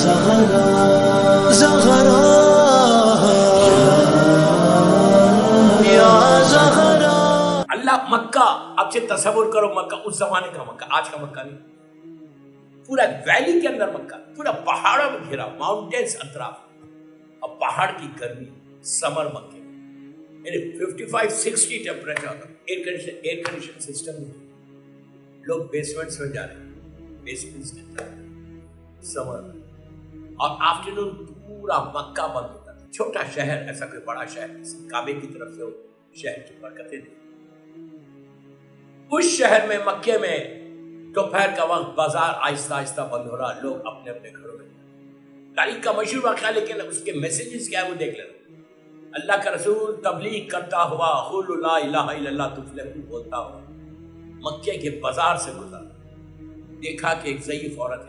زہرا زہرا یا زہرا. اللہ مکہ، اب سے تصور کرو مکہ اس زمانے کا مکہ، آج کا مکہ نہیں، پورا ویلی کے اندر مکہ، پورا پہاڑوں میں گھرا، ماؤنٹینز اطراف، اب پہاڑ کی گرمی، سمر مکے، 55-60 ٹیمپریچر، ایئر کنڈیشن سسٹم میں، لوگ بیسمنٹس میں جا رہے ہیں، بیسمنٹس کے اندر سمر، اور آفٹرنون پورا مکہ بند ہوتا تھا. چھوٹا شہر، ایسا کوئی بڑا شہر، کعبے کی طرف سے شہر کی برکتیں دی. اس شہر میں، مکے میں، دوپہر کا وقت بازار آہستہ آہستہ بند ہو رہا، لوگ اپنے اپنے گھروں میں. تاریخ کا مشہور واقعہ، لیکن اس کے میسیجز کیا ہے وہ دیکھ لینا. اللہ کا رسول تبلیغ کرتا ہوا، قولوا لا الہ الا اللہ تفلحوا بولتا ہوا، مکے کے بازار سے گزرا، دیکھا کہ ایک ضعیف عورت ہے،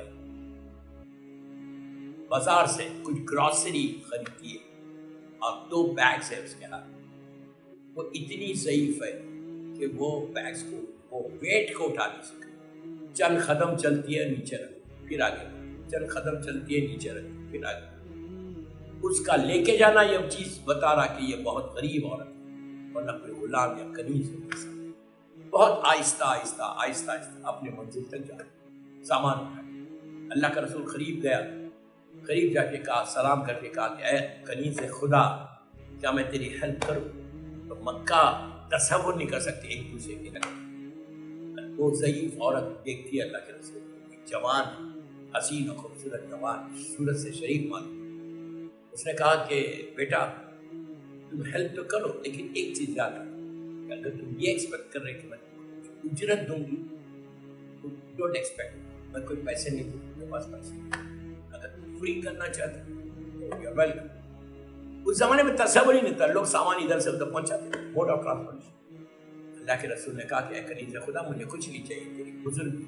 بازار سے کچھ گروسری خریدتی ہے اور 2 بیگز ہے اس کے ہاتھ. وہ اتنی ضعیف ہے کہ وہ بیگز کو، وہ ویٹ کو اٹھا نہیں سکتی. چند قدم چلتی ہے، نیچے رکھ، پھر آگے، چند قدم چلتی ہے، نیچے رکھ، پھر آگے. اس کا لے کے جانا یہ چیز بتا رہا کہ یہ بہت غریب عورت ہے، ورنہ کوئی غلام یا کنیز ہو سکتا. بہت آہستہ آہستہ آہستہ آہستہ اپنے منزل تک جا سامان اٹھایا. اللہ کا رسول قریب گیا، قریب جا کے کہا، سلام کر کے کہا کہ اے کنیز خدا، کیا میں تیری ہیلپ کروں؟ تو مکہ تصور نہیں کر سکتے ایک دوسرے کے لگے. وہ ضعیف عورت دیکھتی ہے اللہ کے رسول، ایک جوان، حسین و خوبصورت جوان، صورت سے شریف معلوم. اس نے کہا کہ بیٹا تم ہیلپ تو کرو، لیکن ایک چیز یاد رکھو کہ اگر تم یہ ایکسپیکٹ کر رہے کہ میں اجرت دوں گی تو ڈونٹ ایکسپیکٹ، میں کوئی پیسے نہیں دوں، میرے پاس پیسے نہیں. اگر تم فری کرنا چاہتے تو یو آر ویلکم. اس زمانے میں تصور ہی نہیں تھا، لوگ سامان ادھر سے ادھر پہنچاتے، موڈ آف ٹرانسپورٹیشن. اللہ کے رسول نے کہا کہ اے کنیز خدا، مجھے کچھ نہیں چاہیے، تیری بزرگ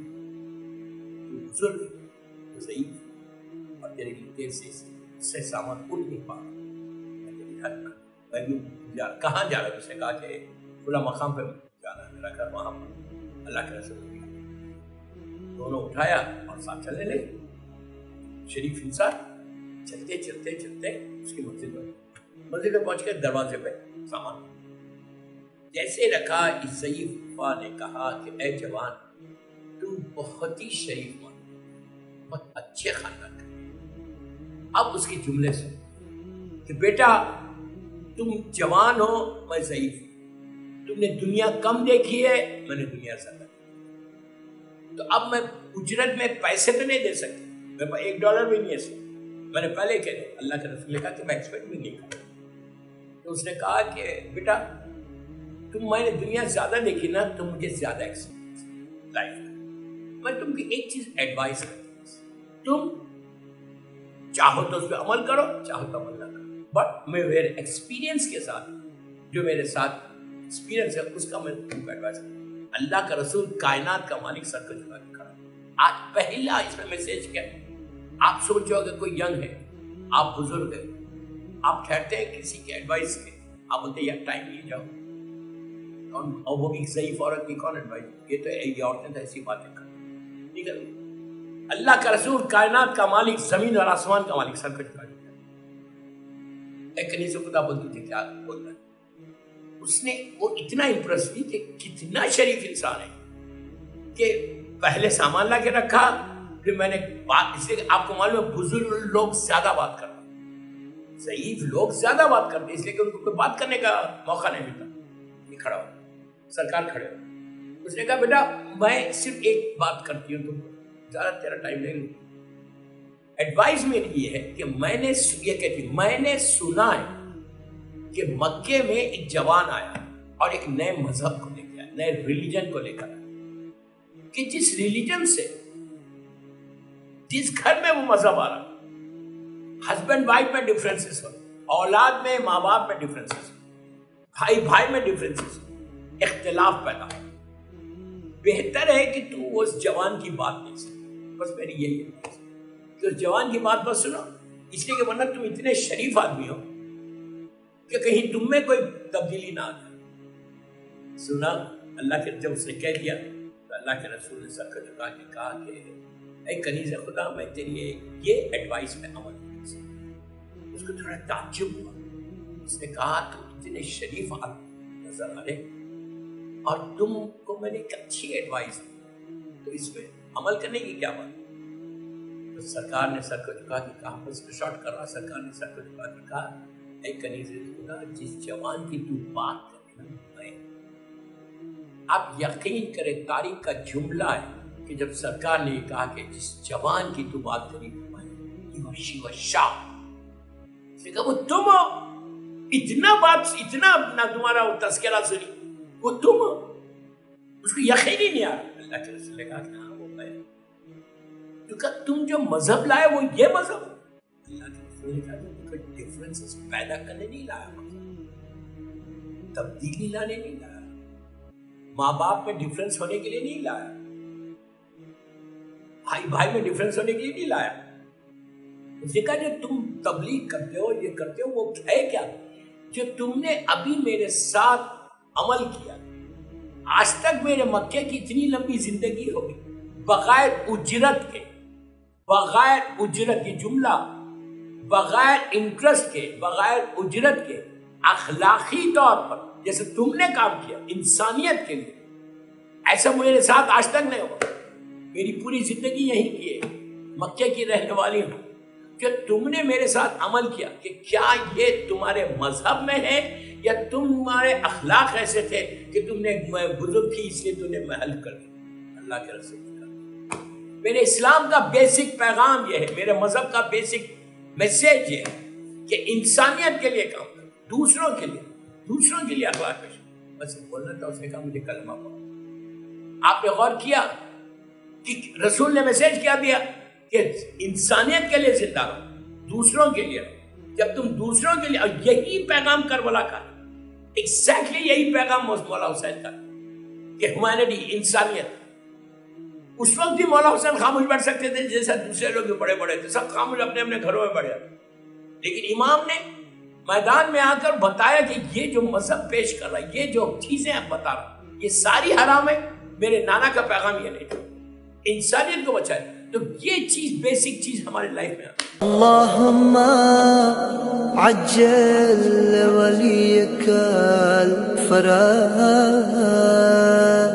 تو ضعیف، اور تیرے لیے دیر سے سامان اٹھ نہیں پا رہا، میں تیری ہیلپ کروں. میں بھی کہاں جا رہا ہوں؟ اس نے کہا کہ کھلا مقام پہ جانا ہے، میرا گھر وہاں پر. اللہ کے رسول نے دونوں اٹھایا اور ساتھ چلنے لگے. شریف انسان چلتے چلتے چلتے اس کی منزل پہ پہنچ کے دروازے پہ سامان جیسے رکھا، اس ضعیفہ نے کہا کہ اے جوان، تم بہت ہی شریف مان، بہت اچھے خاندان کا. اب اس کے جملے سے کہ بیٹا تم جوان ہو، میں ضعیف ہوں، تم نے دنیا کم دیکھی ہے، میں نے دنیا زیادہ دیکھی، تو اب میں اجرت میں پیسے تو نہیں دے سکتی، میرے پاس $1 بھی نہیں ہے. میں نے پہلے کہہ دیا، اللہ کے رسول نے کہا کہ میں ایکسپیکٹ بھی نہیں کرتا. تو اس نے کہا کہ بیٹا میں نے دنیا زیادہ دیکھی نا، تو مجھے زیادہ ایکسپیرینس لائف کا. میں تم کی ایک چیز ایڈوائز کرتا ہوں، تم چاہو تو اس پہ عمل کرو، چاہو تو عمل نہ کرو، بٹ میں میرے ایکسپیرینس کے ساتھ، جو میرے ساتھ ایکسپیرینس ہے اس کا میں تم کو ایڈوائز کرتا ہوں. اللہ کا رسول کائنات کا مالک سر کو جھکا کے کھڑا. آج پہلا اس میں میسج کیا ہے؟ آپ سوچو اگر کوئی ینگ ہے، آپ بزرگ ہیں، آپ ٹھہرتے ہیں کسی کے ایڈوائس کے، آپ بولتے ہیں یار ٹائم لیے جاؤ، اور وہ بھی ضعیف عورت کی کون ایڈوائز؟ یہ تو یہ عورتیں تو ایسی باتیں کرتی. ٹھیک ہے، اللہ کا رسول کائنات کا مالک، زمین اور آسمان کا مالک سر کو جھکا کے ایک کنیز خدا بولتی تھی کیا بول رہا ہے. اس نے وہ اتنا امپریس ہوئی کہ کتنا شریف انسان ہے کہ پہلے سامان لا کے رکھا، پھر میں نے بات، اس لیے آپ کو معلوم ہے بزرگ لوگ زیادہ بات کرتے ہیں، ضعیف لوگ زیادہ بات کرتے ہیں، اس لیے کہ ان کو کوئی بات کرنے کا موقع نہیں ملتا. یہ کھڑا ہو، سرکار کھڑے ہو. اس نے کہا بیٹا میں صرف ایک بات کرتی ہوں، تم زیادہ تیرا ٹائم نہیں لوں. ایڈوائز میری یہ ہے کہ میں نے یہ کہتی ہوں، میں نے سنا ہے کہ مکے میں ایک جوان آیا اور ایک نئے مذہب کو لے کے آیا، نئے ریلیجن کو لے کر آیا، کہ جس ریلیجن سے، جس گھر میں وہ مذہب آ رہا، ہسبینڈ وائف میں ڈفرینسز ہو، اولاد میں، ماں باپ میں ڈفرینسز، بھائی بھائی میں ڈفرینسز، اختلاف پیدا ہو. بہتر ہے کہ تو اس جوان کی بات نہیں سن. بس میری یہی ہے کہ اس جوان کی بات بس سنو، اس لیے کہ ورنہ تم اتنے شریف آدمی ہو کہ کہیں تم میں کوئی تبدیلی نہ آ جائے. سنا اللہ کے، جب اس نے کہہ دیا تو اللہ کے رسول نے سر کو جھکا کے کہا کہ اے کنیز خدا میں تیری یہ ایڈوائس میں عمل نہیں کر سکتا. اس کو تھوڑا تعجب ہوا. اس نے کہا تو اتنے شریف آدمی نظر آ رہے اور تم کو میں نے ایک اچھی ایڈوائس دی تو اس میں عمل کرنے کی کیا بات. تو سرکار نے سر کو جھکا کے کہا, بس شارٹ کر رہا, سرکار نے سر کو جھکا کے کہا اے کنیز خدا جس جوان کی تو بات کرے نا میں, آپ یقین کرے تاریخ کا جملہ ہے کہ جب سرکار نے کہا کہ جس جوان کی تو بات کری میں شاہ سے کہا وہ تم اتنا بات اتنا اپنا تمہارا تذکرہ سنی وہ تم, اس کو یقین ہی نہیں آ رہا. اللہ کے رسول نے کہا کہ ہاں وہ میں, تو کہا تم جو مذہب لائے وہ یہ مذہب. اللہ کے رسول نے کہا کہ ڈیفرنسز پیدا کرنے نہیں لایا, تبدیلی لانے نہیں لایا, ماں باپ میں ڈیفرنس ہونے کے لیے نہیں لایا, بھائی بھائی میں ڈیفرنس ہونے کے لیے نہیں لایا. اس نے کہا جو تم تبلیغ کرتے ہو یہ کرتے ہو وہ ہے کیا جو تم نے ابھی میرے ساتھ عمل کیا. آج تک میرے مکے کی اتنی لمبی زندگی ہو گئی بغیر اجرت کے, بغیر اجرت کی جملہ, بغیر انٹرسٹ کے, بغیر اجرت کے, اخلاقی طور پر جیسے تم نے کام کیا انسانیت کے لیے, ایسا میرے ساتھ آج تک نہیں ہوا. میری پوری زندگی یہی کی ہے, مکے کی رہنے والی ہوں, کہ تم نے میرے ساتھ عمل کیا کہ کیا یہ تمہارے مذہب میں ہے یا تمہارے اخلاق ایسے تھے کہ تم نے بزرگ کی اس لیے تم نے محل کر دیا. اللہ کے رسول کا میرے اسلام کا بیسک پیغام یہ ہے, میرے مذہب کا بیسک میسیج یہ ہے کہ انسانیت کے لیے کام کرو, دوسروں کے لیے اخلاق پیش. بس بولنا تھا, اس نے کہا مجھے کلمہ پڑھو. آپ نے غور کیا کہ رسول نے میسیج کیا دیا کہ انسانیت کے لیے زندہ رہو, دوسروں کے لیے. جب تم دوسروں کے لیے, اور یہی پیغام کربلا کا, ایگزیکٹلی یہی پیغام مولا حسین کا کہ ہیومینٹی, انسانیت. اس وقت بھی مولا حسین خاموش بیٹھ سکتے تھے جیسا دوسرے لوگ بڑے بڑے تھے, سب خاموش اپنے اپنے گھروں میں بیٹھ جاتے, لیکن امام نے میدان میں آ کر بتایا کہ یہ جو مذہب پیش کر رہا ہے, یہ جو چیزیں آپ بتا رہا, یہ ساری حرام ہے. میرے نانا کا پیغام یہ نہیں تھا, انسانیت کو بچائے. تو یہ چیز بیسک چیز ہمارے لائف میں آتی ہے. اللہم عجل ولیک الفرج.